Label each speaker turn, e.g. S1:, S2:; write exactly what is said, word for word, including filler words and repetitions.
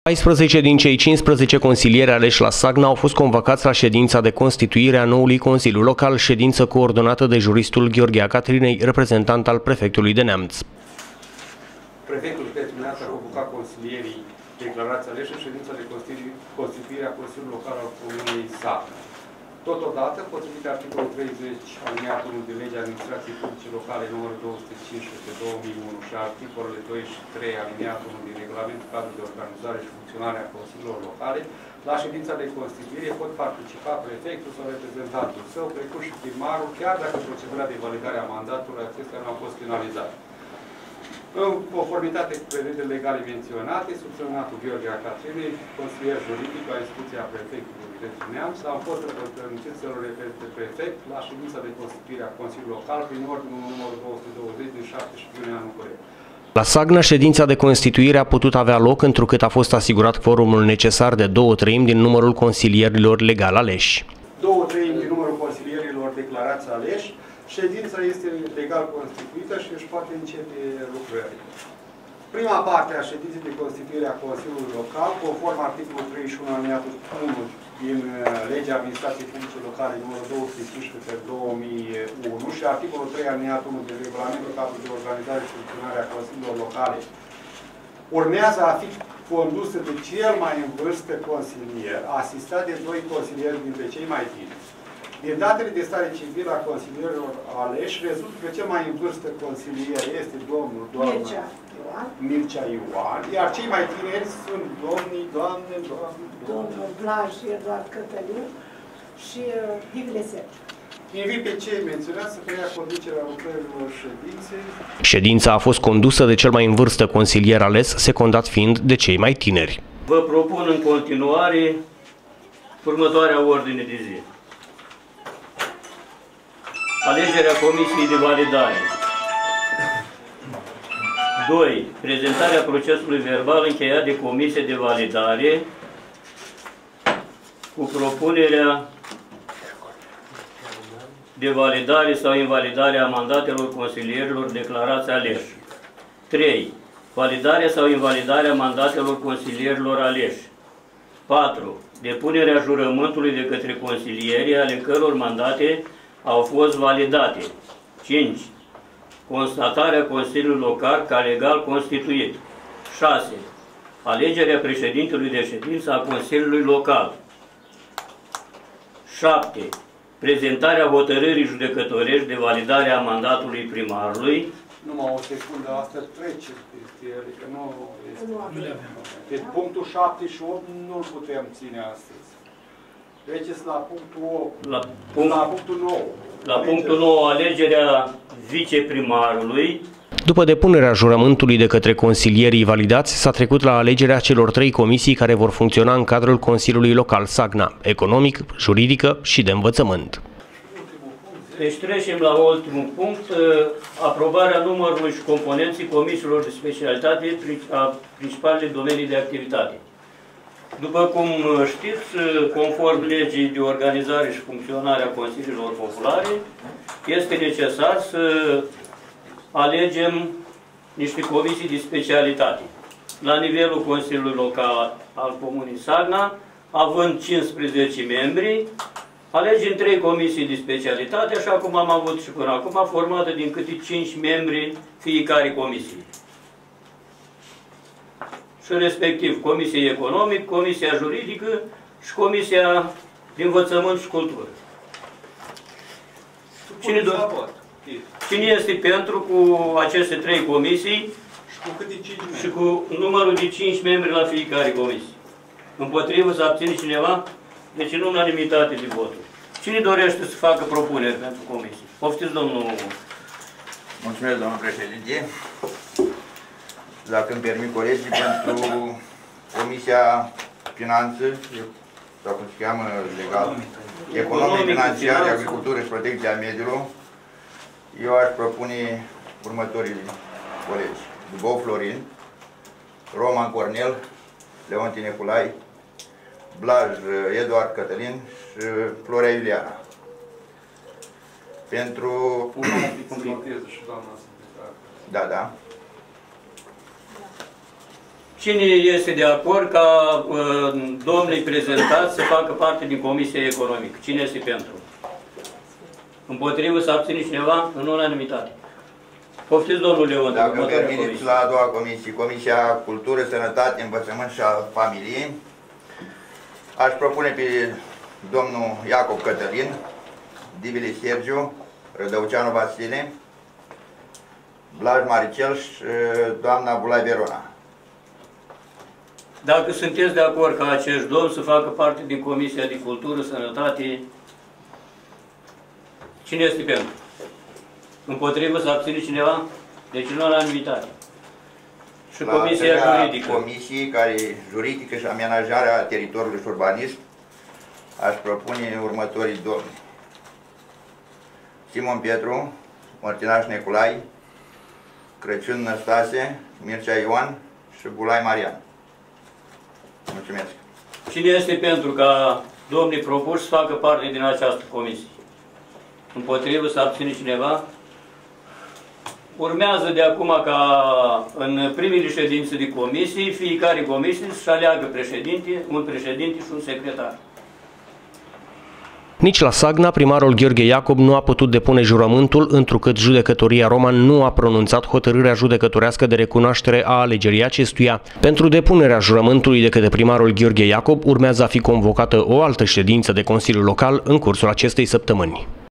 S1: paisprezece din cei cincisprezece consilieri aleși la Sagna au fost convocați la ședința de constituire a noului Consiliu Local, ședință coordonată de juristul Gheorghe Catrinei, reprezentant al prefectului de Neamț.
S2: Prefectul județului Neamț a convocat consilierii declarați aleși în ședința de constituire a Consiliului Local al Comunei Sagna. Totodată, potrivit articolul treizeci aliniatul unu de legea administrației publice locale numărul două sute cincisprezece pe două mii unu și articolele doi și trei aliniatul unu din regulamentul cadrul de organizare și funcționare a consiliilor locale, la ședința de constituire pot participa prefectul sau reprezentantul său, precum și primarul, chiar dacă procedura de validare a mandatului acestea nu a fost finalizată. În conformitate cu prevederile legale menționate, subsemnatul Gheorghe Catrinei, consilier juridic la instituția prefectului județului Neamț, am fost reprezentat să-l reprezinte prefect la ședința de constituire a Consiliului Local prin ordinul numărul două sute douăzeci din șaptesprezece iunie anul curent.
S1: La Sagna, ședința de constituire a putut avea loc întrucât a fost asigurat quorumul necesar de două treimi din numărul consilierilor legal aleși.
S2: Două treimi din numărul consilierilor declarați aleși. Ședința este legal constituită și își poate începe lucrările. Prima parte a ședinței de constituire a Consiliului Local, conform articolul treizeci și unu aliniatul unu din legea administrației publice locale numărul două sute cincisprezece pe două mii unu și articolul trei aliniatul unu din regulamentul cadrul de organizare și funcționare a Consiliilor Locale, urmează a fi condusă de cel mai în vârstă consilier, asistat de doi consilieri dintre cei mai tineri. Din datele de stare civilă a consilierilor aleși, rezultă că cel mai în vârstă consilier este domnul doamna Mircea Ioan, iar cei mai tineri sunt domnii, doamne, doamne,
S3: domnul Blaj Eduard Cătălin și Digle Sergiu.
S2: Invit pe cei menționați să preia conducerea lucrărilor ședinței.
S1: Ședința a fost condusă de cel mai în vârstă consilier ales, secundat fiind de cei mai tineri.
S4: Vă propun în continuare următoarea ordine de zi. Alegerea Comisiei de Validare. doi. Prezentarea procesului verbal încheiat de Comisie de Validare cu propunerea de validare sau invalidare a mandatelor consilierilor declarați aleși. trei. Validarea sau invalidarea mandatelor consilierilor aleși. patru. Depunerea jurământului de către consilierii ale căror mandate au fost validate. cinci. Constatarea Consiliului Local ca legal constituit. șase. Alegerea președintelui de ședință a Consiliului Local. șapte. Prezentarea hotărârii judecătorești de validare a mandatului primarului.
S2: Numai o secundă, asta trece peste el, adică nu este. Deci punctul șapte și opt nu-l putem ține astăzi. Treceți la punctul opt.
S4: La, punct,
S2: la punctul nouă.
S4: La punctul nouă, alegerea viceprimarului.
S1: După depunerea jurământului de către consilierii validați, s-a trecut la alegerea celor trei comisii care vor funcționa în cadrul Consiliului Local Sagna, economic, juridică și de învățământ.
S4: Deci trecem la ultimul punct, aprobarea numărului și componenții comisiilor de specialitate a principalele domenii de activitate. După cum știți, conform legii de organizare și funcționare a Consiliilor Populare, este necesar să alegem niște comisii de specialitate. La nivelul Consiliului Local al Comunei Sagna, având cincisprezece membri, alegem trei comisii de specialitate, așa cum am avut și până acum, formată din câte cinci membri fiecare comisie. Și respectiv Comisia Economică, Comisia Juridică și Comisia de Învățământ și Cultură. Cine, Cine este pentru cu aceste trei comisii
S2: și cu, câte cinci
S4: și cu numărul de cinci membri la fiecare comisie? Împotrivă să abține cineva? Deci în unanimitate de voturi. Cine dorește să facă propuneri pentru comisie? Poftiți, domnul.
S5: Mulțumesc, domnul președinte. Dacă îmi permit colegii, pentru Comisia Finanțe, sau cum se cheamă legal, Economic, Financiar, Agricultură și Protecția Mediului, eu aș propune următorii colegi. Dubov Florin, Roman Cornel, Leonti Neculai, Blaj Eduard Cătălin și Florea Iuliana. Pentru...
S2: și doamna secretar.
S5: Da, da.
S4: Cine este de acord ca uh, domnii prezentați să facă parte din Comisia Economică? Cine este pentru? Împotrivă să abține cineva? În unanimitate. Poftiți, domnul Leon.
S5: Dacă permiteți, la a doua comisie, Comisia Cultură, Sănătate, Învățământ și a Familiei, aș propune pe domnul Iacob Cătălin, Divile Sergiu, Rădăuceanu Vasile, Blaj Maricel și doamna Bulai Verona.
S4: Dacă sunteți de acord ca acești domni să facă parte din Comisia de Cultură, Sănătate, cine este pentru? Împotrivă să abține cineva? Deci în unanimitate. Și
S5: la
S4: Comisia Juridică.
S5: Comisii care juridică și amenajarea teritoriului și urbanism, aș propune următorii domni. Simon Pietru, Mărtinaș Neculai, Crăciun Năstase, Mircea Ioan și Bulai Marian. Mulțumesc.
S4: Cine este pentru ca domnii propuși să facă parte din această comisie? Împotrivă să abține cineva? Urmează de acum ca în primele ședințe de comisii, fiecare comisie să aleagă președinte, un președinte și un secretar.
S1: Nici la Sagna, primarul Gheorghe Iacob nu a putut depune jurământul, întrucât judecătoria Roman nu a pronunțat hotărârea judecătorească de recunoaștere a alegerii acestuia. Pentru depunerea jurământului de către primarul Gheorghe Iacob urmează a fi convocată o altă ședință de Consiliu Local în cursul acestei săptămâni.